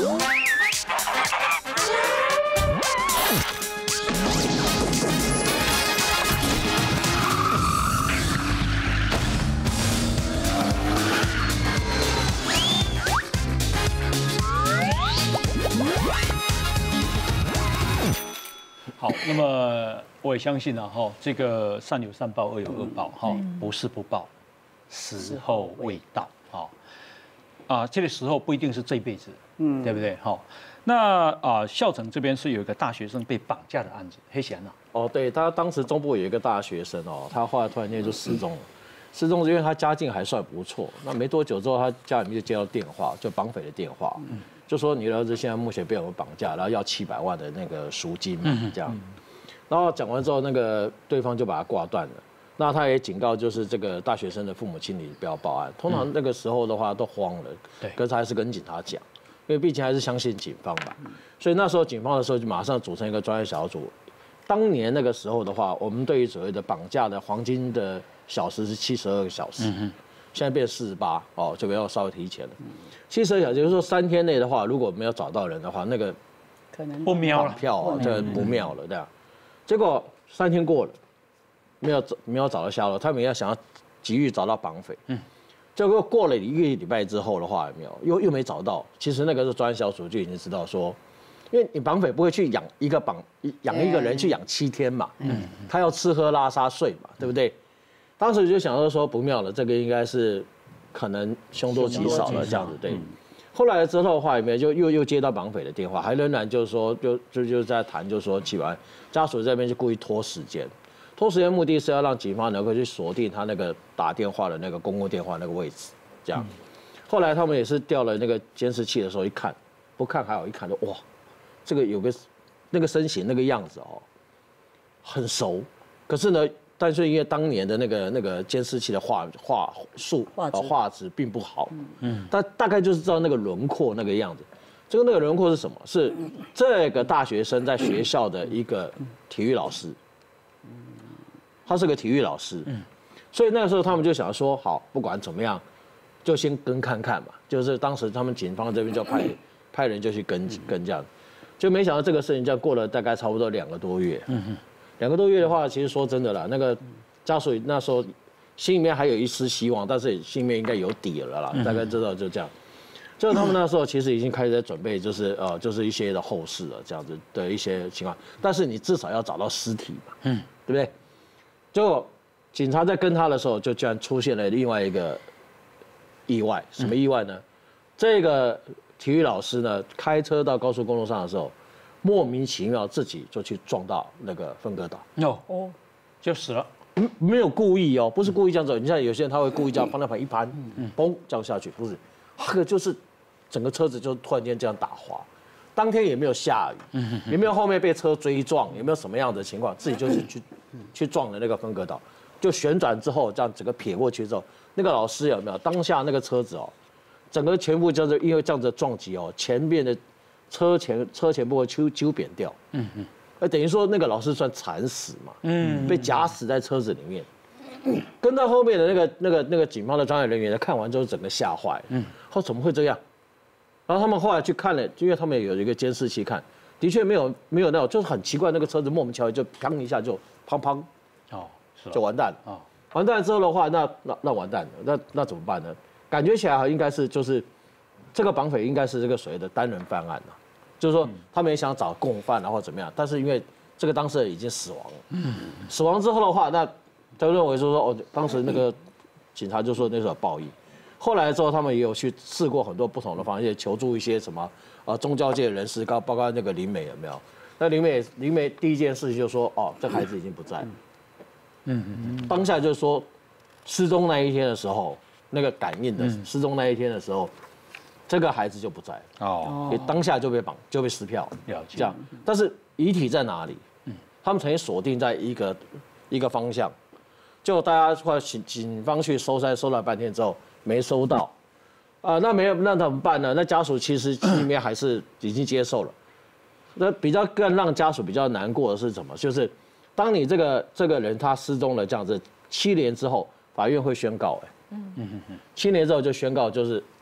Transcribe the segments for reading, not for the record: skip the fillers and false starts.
好，那么我也相信啊，哈，这个善有善报，恶有恶报，哈，不是不报，时候未到，哈，这个时候不一定是这辈子，对不对？哈，那孝成这边是有一个大学生被绑架的案子，黑贤啊， 哦，对，他当时中部有一个大学生哦，他后来突然间就失踪了，失踪是因为他家境还算不错，那没多久之后，他家里面就接到电话，就绑匪的电话。就说你的儿子现在目前被我们绑架，然后要700万的那个赎金嘛，这样。然后讲完之后，那个对方就把他挂断了。那他也警告，就是这个大学生的父母亲，你不要报案。通常那个时候的话都慌了，对，可是他还是跟警察讲，因为毕竟还是相信警方吧。所以那时候警方的时候就马上组成一个专业小组。当年那个时候的话，我们对于所谓的绑架的黄金的小时是72个小时。现在变48哦，这个要稍微提前了。72小时，就是说3天内的话，如果没有找到人的话，那个可能不妙了， 票啊，这不妙了，这样。结果3天过了，没有找到下落，他们要想要急于找到绑匪，结果过了1个礼拜之后的话，又没找到。其实那个是专案小组就已经知道说，因为你绑匪不会去养一个人去养7天嘛，他要吃喝拉撒睡嘛，对不对？当时就想到说不妙了，这个应该是可能凶多吉少了这样子，对。后来之后的话，又接到绑匪的电话，还仍然就是说就在谈，就是说700万，家属这边就故意拖时间，目的是要让警方能够去锁定他那个打电话的那个公共电话那个位置，这样。后来他们也是调了那个监视器的时候一看，不看还好，一看就哇，这个有个那个身形那个样子哦，很熟，可是呢。但是因为当年的那个监视器的画质并不好，但大概就是知道那个轮廓那个样子。那个轮廓是什么？是这个大学生在学校的一个体育老师，他是个体育老师，所以那个时候他们就想说，好，不管怎么样，就先跟看看嘛。就是当时他们警方这边就派人就去跟这样，就没想到这个事情这样过了大概差不多2个多月。2个多月的话，其实说真的啦，那个家属那时候心里面还有一丝希望，但是心里面应该有底了啦，大概知道就这样。就他们那时候其实已经开始在准备，就是一些的后事了，这样子的一些情况。但是你至少要找到尸体嘛，对不对？结果警察在跟他的时候，就居然出现了另外一个意外，什么意外呢？这个体育老师呢，开车到高速公路上的时候。莫名其妙自己就去撞到那个分隔岛， 就死了， 没有故意哦，不是故意这样走。你像有些人他会故意这样方向盘一盘，嘣这样下去，不是，那个就是整个车子就突然间这样打滑。当天也没有下雨，也没有后面被车追撞，也没有什么样的情况，自己就是去撞了那个分隔岛，就旋转之后这样整个撇过去之后，那个老师有没有当下那个车子哦，整个全部就是因为这样子撞击哦，前面的。车前部会揪扁掉，等于说那个老师算惨死嘛，被夹死在车子里面，跟到后面的那个警方的专业人员看完之后整个吓坏，说怎么会这样？然后他们后来去看了，因为他们有一个监视器看，的确没有那种，就是很奇怪，那个车子莫名其妙就砰一下就砰，就完蛋了，完蛋之后的话，那完蛋了，那怎么办呢？感觉起来应该是就是。这个绑匪应该是这个所谓的单人犯案了，就是说他们也想找共犯然后怎么样，但是因为这个当事人已经死亡了，死亡之后的话，那他认为说当时那个警察就说那是有报应，后来之后他们也有去试过很多不同的方式，求助一些什么宗教界人士，包括那个林美有没有？那林美第一件事情就说这孩子已经不在了，当下就是说失踪那一天的时候，那个感应的失踪那一天的时候。这个孩子就不在了，也当下就被撕票，这样。但是遗体在哪里？他们曾经锁定在一个方向，就大家或警方去搜了半天之后没搜到，那没有那怎么办呢？那家属其实心里面还是已经接受了。那比较更让家属比较难过的是什么？就是当你这个人他失踪了这样子7年之后，法院会宣告，7年之后就宣告就是。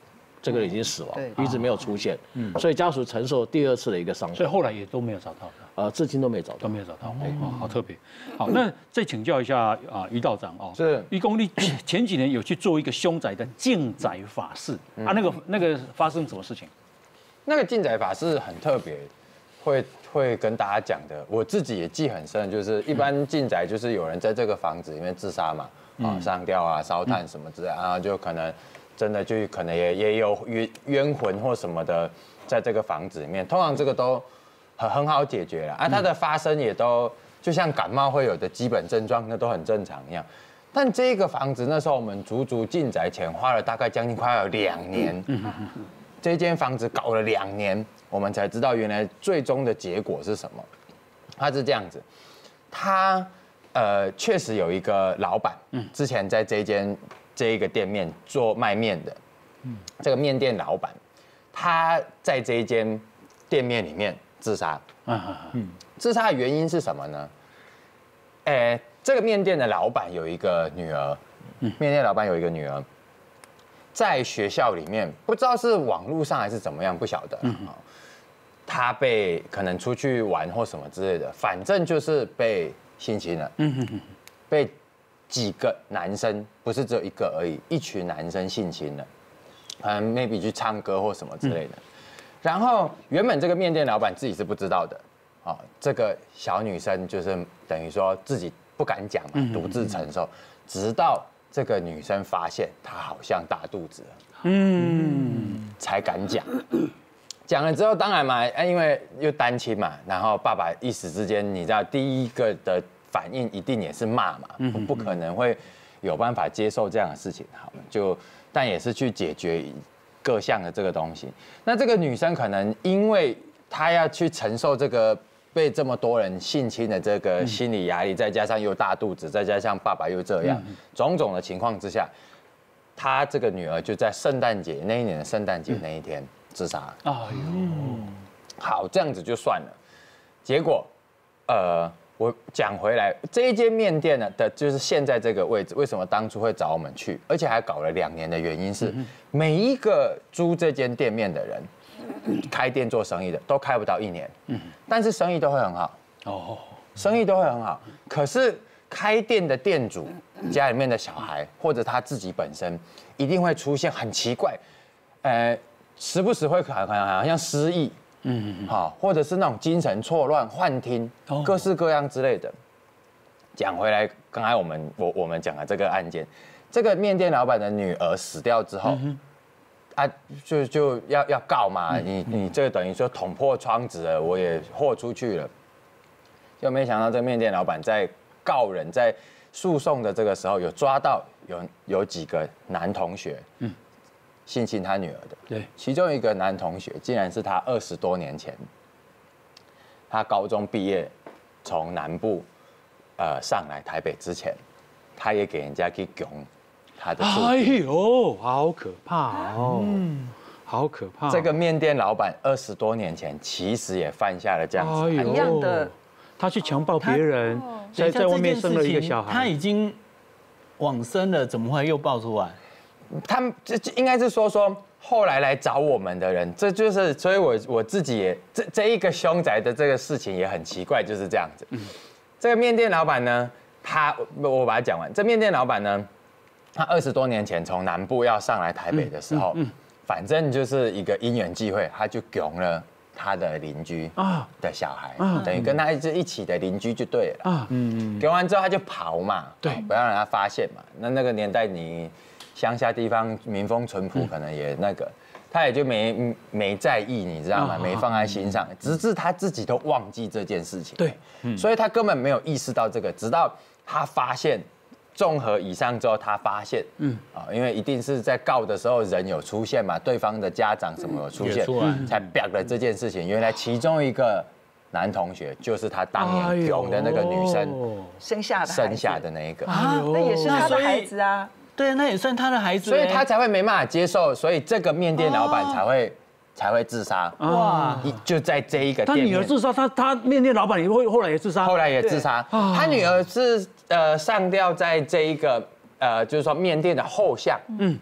这个人已经死亡，一直没有出现，所以家属承受第2次的一个伤害， 所以后来也都没有找到至今都没找到， 哦，好特别。好，那再请教一下于道长哦， 是于公，你前几年有去做一个凶宅的净宅法事那个发生什么事情？ 那个净宅法是很特别，会跟大家讲的。我自己也记很深，就是一般净宅就是有人在这个房子里面自杀嘛，上吊啊、烧炭什么之类，然后就可能真的就可能也有冤魂或什么的在这个房子里面。通常这个都很好解决了它的发生也都就像感冒会有的基本症状，那都很正常一样。但这个房子那时候我们足进宅前花了大概将近快要2年。这间房子搞了2年，我们才知道原来最终的结果是什么。他是这样子，他确实有一个老板，之前在这一个店面做卖面的，这个面店老板，他在这一间店面里面自杀。自杀的原因是什么呢？这个面店的老板有一个女儿，面店老板有一个女儿。在学校里面，不知道是网络上还是怎么样，不晓得。他被可能出去玩或什么之类的，反正就是被性侵了。被几个男生，不是只有一个而已，一群男生性侵了，可能 maybe 去唱歌或什么之类的。然后原本这个面店老板自己是不知道的，这个小女生就是等于说自己不敢讲嘛，独自承受，直到。这个女生发现她好像大肚子了，才敢讲。讲了之后，当然嘛，因为又单亲嘛，然后爸爸一时之间，你知道，第一个的反应一定也是骂嘛，不可能会有办法接受这样的事情。好，但也是去解决各项的这个东西。那这个女生可能因为她要去承受这个。被这么多人性侵的这个心理压力，再加上又大肚子，再加上爸爸又这样，种种的情况之下，他这个女儿就在圣诞节那一年的圣诞节那一天自杀。好，这样子就算了。结果，我讲回来，这一间面店呢就是现在这个位置，为什么当初会找我们去，而且还搞了2年的原因是，每一个租这间店面的人。开店做生意的都开不到1年，但是生意都会很好生意都会很好。可是开店的店主家里面的小孩或者他自己本身，一定会出现很奇怪，时不时会好像失忆，或者是那种精神错乱、幻听，各式各样之类的。讲回来，刚才我们讲的这个案件，这个面店老板的女儿死掉之后。就要告嘛，你这个等于说捅破窗子了，我也豁出去了，就没想到这个面店老板在告人在诉讼的这个时候，有抓到有几个男同学，性侵他女儿的， 对， 其中一个男同学竟然是他20多年前，他高中毕业从南部上来台北之前，他也给人家去拱。 哎呦，好可怕哦！好可怕！ 这个面店老板20多年前其实也犯下了这样子一样的， 他去强暴别人，在外面生了一个小孩， 他已经往生了，怎么会又爆出来？ 他们应该是说后来来找我们的人，这就是所以我自己也这一个凶宅的这个事情也很奇怪，就是这样子。这个面店老板呢，我把它讲完，这面店老板呢。他20多年前从南部要上来台北的时候，反正就是一个因缘际会，他就拱了他的邻居的小孩，等于跟他一起的邻居就对了。拱完之后他就跑嘛，对，不要让他发现嘛。那个年代你乡下地方民风淳朴，可能也那个，他也就没在意，你知道吗？没放在心上，直至他自己都忘记这件事情。 对， 所以他根本没有意识到这个，直到他发现。综合以上之后，他发现，因为一定是在告的时候人有出现嘛，对方的家长什么有出现，才表了这件事情。原来其中一个男同学就是他当年拱的那个女生生下的那一个那也是他的孩子啊， 对，那也算他的孩子， 所以他才会没办法接受，所以这个面店老板才会自杀。哇！就在这一个店面， 他女儿自杀，他面店老板也后来也自杀， 后来也自杀。他女儿是上吊在这一个就是说面店的后巷，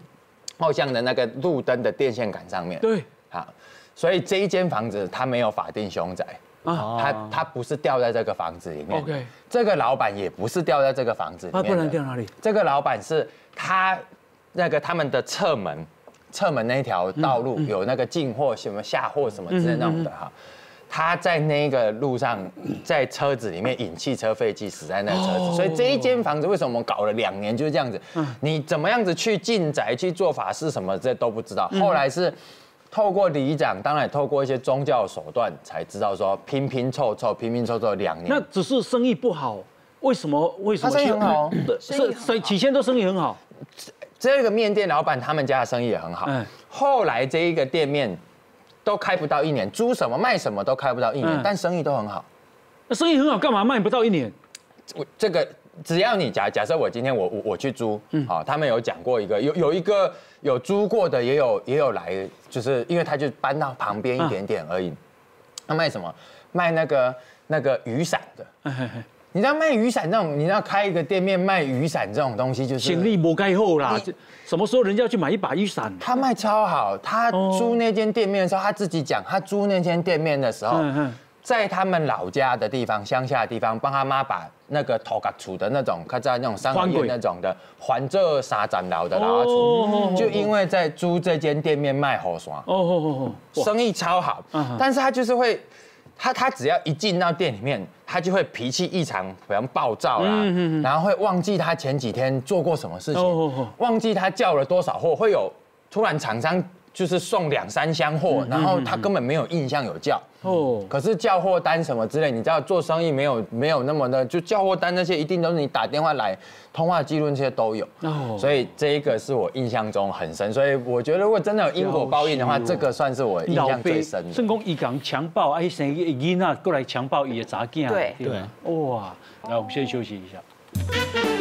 后巷的那个路灯的电线杆上面。 对， 好，所以这一间房子它没有法定凶宅啊，它不是掉在这个房子里面。 OK， 这个老板也不是掉在这个房子里面。 不然掉哪里？ 这个老板是他们的侧门那一条道路有那个进货什么下货什么之类那种的哈。他在那个路上，在车子里面引汽车废气死在那个车子，所以这一间房子为什么我们搞了2年就是这样子？你怎么样子去进宅去做法事什么这都不知道。后来是透过里长，当然也透过一些宗教手段才知道说拼拼凑凑2年。 那只是生意不好，为什么？ 他生意很好， 是起先都生意很好。 这个面店老板他们家的生意也很好，后来这一个店面。都开不到1年，租什么卖什么都开不到1年，但生意都很好。 那生意很好，干嘛卖不到1年？ 这个只要你假设我今天我去租，好，他们有讲过一个有一个有租过的也有来，就是因为他就搬到旁边一点点而已。他卖什么？卖那个雨伞的。你知道卖雨伞这种，你知道开一个店面卖雨伞这种东西，就是行李不该厚啦。什么时候人家要去买一把雨伞？ 他卖超好，他租那间店面的时候，他自己讲，他租那间店面的时候，在他们老家的地方、乡下的地方，帮他妈把那个头壳厝的那种，他在那种三合院那种的，还这3层楼的老厝，就因为在租这间店面卖雨伞，生意超好，但是他就是会。他只要一进到店里面，他就会脾气异常，比方暴躁啦，然后会忘记他前几天做过什么事情，忘记他叫了多少货，会有突然厂商就是送2、3箱货，然后他根本没有印象有叫，可是叫货单什么之类，你知道做生意没有那么的，就叫货单那些一定都是你打电话来，通话记录那些都有，所以这一个是我印象中很深，所以我觉得如果真的有因果报应的话，这个算是我印象最深的。 甚讲伊讲强暴，哎，生囡仔过来强暴伊的查囝， 对， 哇，来我们先休息一下。